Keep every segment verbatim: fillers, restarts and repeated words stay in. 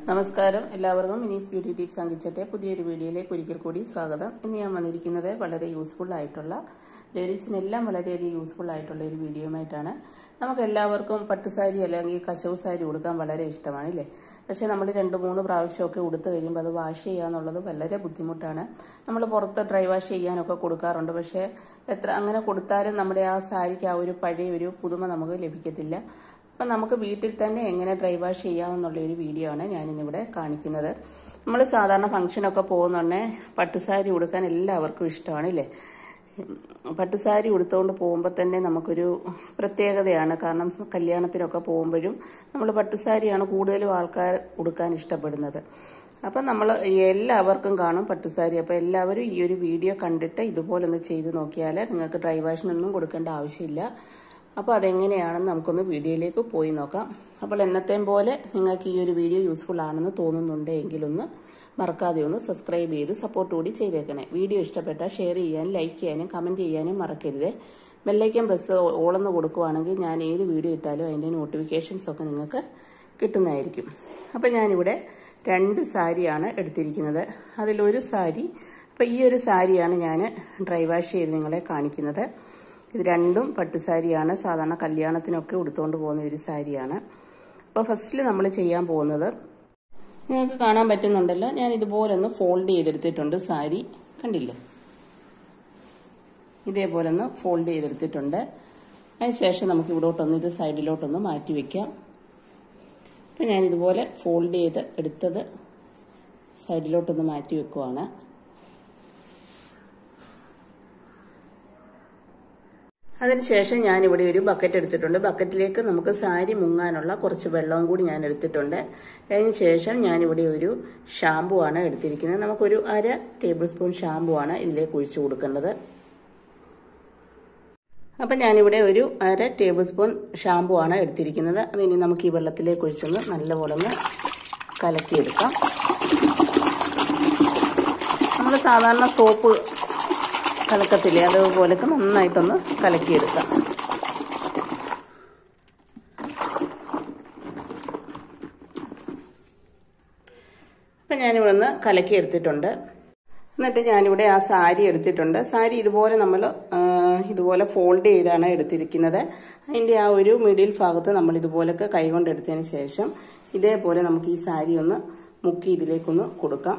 നമസ്കാരം എല്ലാവർക്കും മിനീസ് beauty tips അങ്കിച്ചട്ടെ പുതിയൊരു വീഡിയോയിലേക്ക് ഒരിക്കൽ കൂടി സ്വാഗതം. ഇന്ന് ഞാൻ വന്നിരിക്കുന്നത് വളരെ യൂസ്ഫുൾ ആയിട്ടുള്ള ലേഡീസിനെല്ലാം വളരെയധികം യൂസ്ഫുൾ ആയിട്ടുള്ള ഒരു വീഡിയോയുമായിട്ടാണ്. നമുക്ക് എല്ലാവർക്കും പട്ടുസാരി അല്ലെങ്കിൽ കശവ് സാരി ഉടുക്കാൻ വളരെ ഇഷ്ടമാണ് അല്ലേ? പക്ഷേ നമ്മൾ രണ്ട് മൂന്ന് പ്രാവശ്യമൊക്കെ ഉടുത്ത് കഴിയുമ്പോൾ അത് വാഷ് ചെയ്യുക എന്നുള്ളത് വളരെ ബുദ്ധിമുട്ടാണ്. നമ്മൾ പുറത്ത് ഡ്രൈ വാഷ് ചെയ്യാനൊക്കെ കൊടുക്കാറുണ്ട്. പക്ഷേ എത്ര അങ്ങനെ കൊടുത്താലും നമ്മുടെ ആ സാരിക്ക് ആ ഒരു പഴയ ഒരു പുതുമ നമുക്ക് ലഭിക്കത്തില്ല. അപ്പം നമുക്ക് വീട്ടിൽ തന്നെ എങ്ങനെ ഡ്രൈ വാഷ് ചെയ്യാമെന്നുള്ള ഒരു വീഡിയോ ആണ് ഞാനിന്നിവിടെ കാണിക്കുന്നത്. നമ്മൾ സാധാരണ ഫംഗ്ഷനൊക്കെ പോകുന്നുണ്ടേ പട്ടുസാരി ഉടുക്കാൻ എല്ലാവർക്കും ഇഷ്ടമാണ് അല്ലേ? പട്ടുസാരി ഉടുത്തുകൊണ്ട് പോകുമ്പോൾ തന്നെ നമുക്കൊരു പ്രത്യേകതയാണ്. കാരണം കല്യാണത്തിനൊക്കെ പോകുമ്പോഴും നമ്മൾ പട്ടുസാരിയാണ് കൂടുതലും ആൾക്കാർ ഉടുക്കാൻ ഇഷ്ടപ്പെടുന്നത്. അപ്പം നമ്മൾ എല്ലാവർക്കും കാണും പട്ടുസാരി. അപ്പോൾ എല്ലാവരും ഈ ഒരു വീഡിയോ കണ്ടിട്ട് ഇതുപോലൊന്ന് ചെയ്ത് നോക്കിയാൽ നിങ്ങൾക്ക് ഡ്രൈ വാഷിനൊന്നും കൊടുക്കേണ്ട ആവശ്യമില്ല. അപ്പോൾ അതെങ്ങനെയാണെന്ന് നമുക്കൊന്ന് വീഡിയോയിലേക്ക് പോയി നോക്കാം. അപ്പോൾ എന്നത്തെയും പോലെ നിങ്ങൾക്ക് ഈ ഒരു വീഡിയോ യൂസ്ഫുൾ ആണെന്ന് തോന്നുന്നുണ്ടെങ്കിലൊന്ന് മറക്കാതെ ഒന്ന് സബ്സ്ക്രൈബ് ചെയ്ത് സപ്പോർട്ട് കൂടി ചെയ്തേക്കണേ. വീഡിയോ ഇഷ്ടപ്പെട്ടാൽ ഷെയർ ചെയ്യാനും ലൈക്ക് ചെയ്യാനും കമൻറ്റ് ചെയ്യാനും മറക്കരുത്. ബെല്ലൈക്കൻ പ്രസ് ഓളെന്ന് കൊടുക്കുവാണെങ്കിൽ ഞാൻ ഏത് വീഡിയോ ഇട്ടാലും അതിൻ്റെ നോട്ടിഫിക്കേഷൻസ് ഒക്കെ നിങ്ങൾക്ക് കിട്ടുന്നതായിരിക്കും. അപ്പോൾ ഞാനിവിടെ രണ്ട് സാരിയാണ് എടുത്തിരിക്കുന്നത്. അതിലൊരു സാരി, അപ്പോൾ ഈ ഒരു സാരിയാണ് ഞാൻ ഡ്രൈ വാഷ് ചെയ്ത് നിങ്ങളെ കാണിക്കുന്നത്. ഇത് രണ്ടും പട്ടുസാരിയാണ്. സാധാരണ കല്യാണത്തിനൊക്കെ ഉടുത്തുകൊണ്ട് പോകുന്ന ഒരു സാരിയാണ്. അപ്പോൾ ഫസ്റ്റിൽ നമ്മൾ ചെയ്യാൻ പോകുന്നത് നിങ്ങൾക്ക് കാണാൻ പറ്റുന്നുണ്ടല്ലോ, ഞാൻ ഇതുപോലെ ഒന്ന് ഫോൾഡ് ചെയ്തെടുത്തിട്ടുണ്ട്. സാരി കണ്ടില്ലേ? ഇതേപോലെ ഒന്ന് ഫോൾഡ് ചെയ്തെടുത്തിട്ടുണ്ട്. അതിനുശേഷം നമുക്ക് ഇവിടോട്ടൊന്ന് ഇത് സൈഡിലോട്ടൊന്ന് മാറ്റി വയ്ക്കാം. അപ്പം ഞാനിതുപോലെ ഫോൾഡ് ചെയ്ത് എടുത്തത് സൈഡിലോട്ടൊന്ന് മാറ്റി വെക്കുവാണ്. അതിനുശേഷം ഞാനിവിടെ ഒരു ബക്കറ്റ് എടുത്തിട്ടുണ്ട്. ബക്കറ്റിലേക്ക് നമുക്ക് സാരി മുങ്ങാനുള്ള കുറച്ച് വെള്ളവും കൂടി ഞാൻ എടുത്തിട്ടുണ്ട്. അതിന് ശേഷം ഞാനിവിടെ ഒരു ഷാമ്പു ആണ് എടുത്തിരിക്കുന്നത്. നമുക്കൊരു അര ടേബിൾ സ്പൂൺ ഷാമ്പു ആണ് ഇതിലേക്ക് ഒഴിച്ചു കൊടുക്കേണ്ടത്. അപ്പം ഞാനിവിടെ ഒരു അര ടേബിൾ സ്പൂൺ ഷാമ്പു ആണ് എടുത്തിരിക്കുന്നത്. അതിനി നമുക്ക് ഈ വെള്ളത്തിലേക്ക് ഒഴിച്ചൊന്ന് നല്ലപോലെ ഒന്ന് കലക്കിയെടുക്കാം. നമ്മൾ സാധാരണ സോപ്പ് കലക്കത്തില്ലേ, അതുപോലൊക്കെ നന്നായിട്ടൊന്ന് കലക്കിയെടുക്കാം. അപ്പം ഞാനിവിടെ ഒന്ന് കലക്കിയെടുത്തിട്ടുണ്ട്. എന്നിട്ട് ഞാനിവിടെ ആ സാരി എടുത്തിട്ടുണ്ട്. സാരി ഇതുപോലെ നമ്മൾ ഇതുപോലെ ഫോൾഡ് ചെയ്താണ് എടുത്തിരിക്കുന്നത്. അതിൻ്റെ ആ ഒരു മിഡിൽ ഭാഗത്ത് നമ്മൾ ഇതുപോലൊക്കെ കൈകൊണ്ട് എടുത്തതിന് ശേഷം ഇതേപോലെ നമുക്ക് ഈ സാരി ഒന്ന് മുക്കി ഇതിലേക്കൊന്ന് കൊടുക്കാം.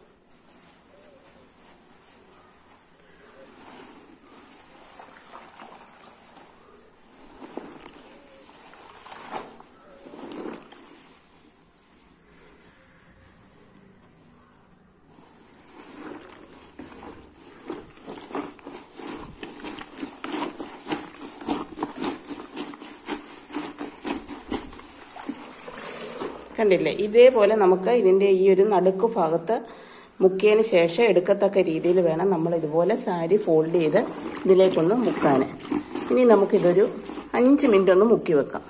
കണ്ടില്ലേ? ഇതേപോലെ നമുക്ക് ഇതിൻ്റെ ഈ ഒരു നടുക്ക് ഭാഗത്ത് മുക്കിയതിന് ശേഷം എടുക്കത്തക്ക രീതിയിൽ വേണം നമ്മൾ ഇതുപോലെ സാരി ഫോൾഡ് ചെയ്ത് ഇതിലേക്കൊന്ന് മുക്കാൻ. ഇനി നമുക്കിതൊരു അഞ്ച് മിനിറ്റ് ഒന്ന് മുക്കി വെക്കാം.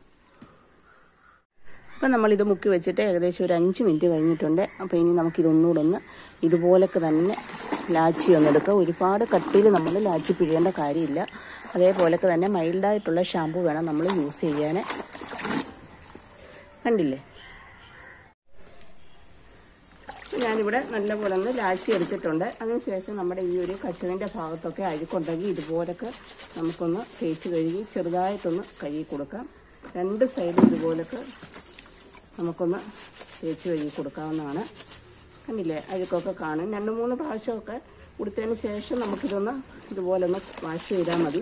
അപ്പം നമ്മളിത് മുക്കി വെച്ചിട്ട് ഏകദേശം ഒരു അഞ്ച് മിനിറ്റ് കഴിഞ്ഞിട്ടുണ്ട്. അപ്പോൾ ഇനി നമുക്കിതൊന്നുകൂടെ ഒന്ന് ഇതുപോലൊക്കെ തന്നെ ലാച്ചി ഒന്നെടുക്കുക. ഒരുപാട് കട്ടിയിൽ നമ്മൾ ലാച്ചി പിഴിയേണ്ട കാര്യമില്ല. അതേപോലൊക്കെ തന്നെ മൈൽഡായിട്ടുള്ള ഷാമ്പു വേണം നമ്മൾ യൂസ് ചെയ്യാൻ. കണ്ടില്ലേ? ഞാനിവിടെ നല്ലപോലെ ഒന്ന് ലാച്ചി എടുത്തിട്ടുണ്ട്. അതിനുശേഷം നമ്മുടെ ഈ ഒരു കശവിൻ്റെ ഭാഗത്തൊക്കെ അഴുക്കുണ്ടെങ്കിൽ ഇതുപോലൊക്കെ നമുക്കൊന്ന് തേച്ച് കഴുകി ചെറുതായിട്ടൊന്ന് കഴുകി കൊടുക്കാം. രണ്ട് സൈഡും ഇതുപോലൊക്കെ നമുക്കൊന്ന് തേച്ച് കഴുകി കൊടുക്കാവുന്നതാണ്. കണ്ടില്ലേ? അഴുക്കൊക്കെ കാണും. രണ്ട് മൂന്ന് പ്രാവശ്യമൊക്കെ കൊടുത്തതിന് ശേഷം നമുക്കിതൊന്ന് ഇതുപോലെ ഒന്ന് വാഷ് ചെയ്താൽ മതി.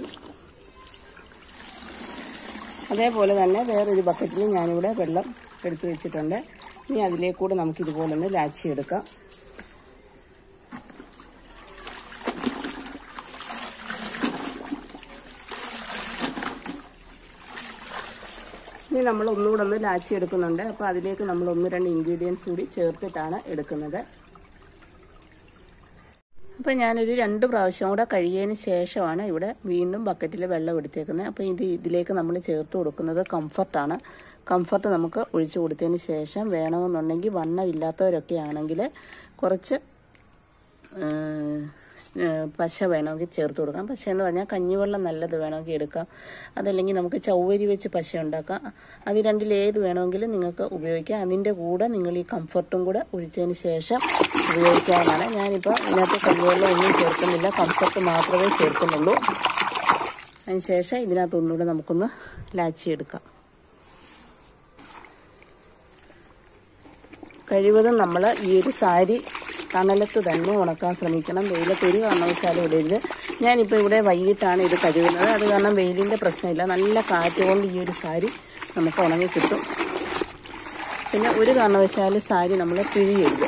അതേപോലെ തന്നെ വേറൊരു ബക്കറ്റിൽ ഞാനിവിടെ വെള്ളം എടുത്ത് വെച്ചിട്ടുണ്ട്. ഇനി അതിലേക്കൂടെ നമുക്കിതുപോലെ ഒന്ന് ലാച്ചി എടുക്കാം. ഇനി നമ്മൾ ഒന്നുകൂടെ ഒന്ന് ലാച്ചി എടുക്കുന്നുണ്ട്. അപ്പോൾ അതിലേക്ക് നമ്മൾ ഒന്ന് രണ്ട് ഇൻഗ്രീഡിയൻസ് കൂടി ചേർത്തിട്ടാണ് എടുക്കുന്നത്. അപ്പോൾ ഞാനൊരു രണ്ട് പ്രാവശ്യം കൂടെ കഴുകിയതിന് ശേഷമാണ് ഇവിടെ വീണ്ടും ബക്കറ്റിൽ വെള്ളം എടുത്തേക്കുന്നത്. അപ്പോൾ ഇത് ഇതിലേക്ക് നമ്മൾ ചേർത്ത് കൊടുക്കുന്നത് കംഫർട്ടാണ്. കംഫർട്ട് നമുക്ക് ഒഴിച്ചു കൊടുത്തതിന് ശേഷം വേണമെന്നുണ്ടെങ്കിൽ വണ്ണമില്ലാത്തവരൊക്കെ ആണെങ്കിൽ കുറച്ച് പശ വേണമെങ്കിൽ ചേർത്ത് കൊടുക്കാം. പശ എന്ന് പറഞ്ഞാൽ കഞ്ഞിവെള്ളം നല്ലത് വേണമെങ്കിൽ എടുക്കാം, അതല്ലെങ്കിൽ നമുക്ക് ചൗവരി വെച്ച് പശ ഉണ്ടാക്കാം. അത് രണ്ടിലേത് വേണമെങ്കിലും നിങ്ങൾക്ക് ഉപയോഗിക്കാം. അതിൻ്റെ കൂടെ നിങ്ങൾ ഈ കംഫർട്ടും കൂടെ ഒഴിച്ചതിന് ശേഷം ഉപയോഗിക്കാവുന്നതാണ്. ഞാനിപ്പോൾ ഇതിനകത്ത് കഞ്ഞിവെള്ളം ഒന്നും ചേർക്കുന്നില്ല, കംഫർട്ട് മാത്രമേ ചേർക്കുന്നുള്ളൂ. അതിന് ശേഷം ഇതിനകത്ത് ഒന്നുകൂടെ നമുക്കൊന്ന് ലാച്ചി എടുക്കാം. കഴിവതും നമ്മൾ ഈ ഒരു സാരി തണലത്ത് തന്നെ ഉണക്കാൻ ശ്രമിക്കണം. വെയിലത്ത് ഒരു കാരണവശാലും ഇടരുത്. ഞാനിപ്പോൾ ഇവിടെ വൈകിട്ടാണ് ഇത് കഴുകുന്നത്, അത് കാരണം വെയിലിൻ്റെ പ്രശ്നമില്ല. നല്ല കാറ്റ് കൊണ്ട് ഈ ഒരു സാരി നമുക്ക് ഉണങ്ങി കിട്ടും. പിന്നെ ഒരു കാരണവശാലും സാരി നമ്മൾ പിഴിയരുത്,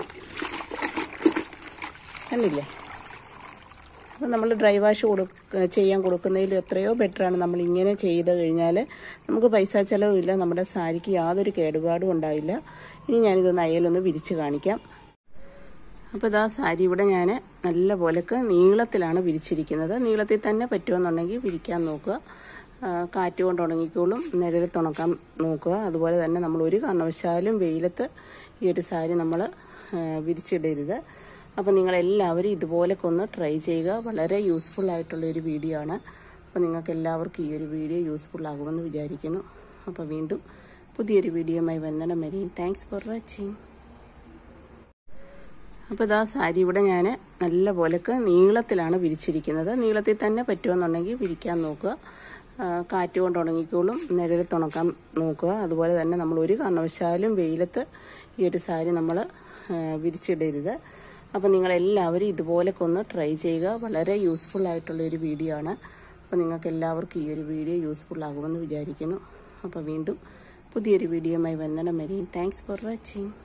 കണ്ടില്ലേ? അപ്പോൾ നമ്മൾ ഡ്രൈ വാഷ് കൊടുക്ക ചെയ്യാൻ കൊടുക്കുന്നതിൽ എത്രയോ ബെറ്ററാണ് നമ്മൾ ഇങ്ങനെ ചെയ്ത് കഴിഞ്ഞാൽ. നമുക്ക് പൈസ ചിലവുമില്ല, നമ്മുടെ സാരിക്ക് യാതൊരു കേടുപാടും ഉണ്ടായില്ല. ഇനി ഞാനിതൊന്ന് അയലൊന്ന് വിരിച്ച് കാണിക്കാം. അപ്പോൾ ഇതാ സാരി ഇവിടെ ഞാൻ നല്ല പോലൊക്കെ നീളത്തിലാണ് വിരിച്ചിരിക്കുന്നത്. നീളത്തിൽ തന്നെ പറ്റുമെന്നുണ്ടെങ്കിൽ വിരിക്കാൻ നോക്കുക. കാറ്റ് കൊണ്ട് ഉണങ്ങിക്കോളും, നിഴലത്ത് ഉണക്കാൻ നോക്കുക. അതുപോലെ തന്നെ നമ്മൾ ഒരു കാരണവശാലും വെയിലത്ത് ഈ ഒരു സാരി നമ്മൾ വിരിച്ചിടരുത്. അപ്പോൾ നിങ്ങളെല്ലാവരും ഇതുപോലൊക്കെ ഒന്ന് ട്രൈ ചെയ്യുക. വളരെ യൂസ്ഫുൾ ആയിട്ടുള്ളൊരു വീഡിയോ ആണ്. അപ്പോൾ നിങ്ങൾക്ക് എല്ലാവർക്കും ഈ ഒരു വീഡിയോ യൂസ്ഫുൾ ആകുമെന്ന് വിചാരിക്കുന്നു. അപ്പോൾ വീണ്ടും പുതിയൊരു വീഡിയോയുമായി വന്നിടം വരെയും താങ്ക്സ് ഫോർ വാച്ചിങ്. അപ്പോൾ ഇതാ സാരി ഇവിടെ ഞാൻ നല്ല പോലൊക്കെ നീളത്തിലാണ് വിരിച്ചിരിക്കുന്നത്. നീളത്തിൽ തന്നെ പറ്റുമെന്നുണ്ടെങ്കിൽ വിരിക്കാൻ നോക്കുക. കാറ്റ് കൊണ്ട് ഉണങ്ങിക്കോളും, നിഴലത്ത് ഉണക്കാൻ നോക്കുക. അതുപോലെ തന്നെ നമ്മൾ ഒരു കാരണവശാലും വെയിലത്ത് ഈ ഒരു സാരി നമ്മൾ വിരിച്ചിടരുത്. അപ്പോൾ നിങ്ങളെല്ലാവരും ഇതുപോലൊക്കെ ഒന്ന് ട്രൈ ചെയ്യുക. വളരെ യൂസ്ഫുൾ ആയിട്ടുള്ളൊരു വീഡിയോ ആണ്. അപ്പോൾ നിങ്ങൾക്ക് എല്ലാവർക്കും ഈ ഒരു വീഡിയോ യൂസ്ഫുൾ ആകുമെന്ന് വിചാരിക്കുന്നു. അപ്പോൾ വീണ്ടും പുതിയൊരു വീഡിയോയുമായി വന്നിടം വരെയും താങ്ക്സ് ഫോർ വാച്ചിങ്.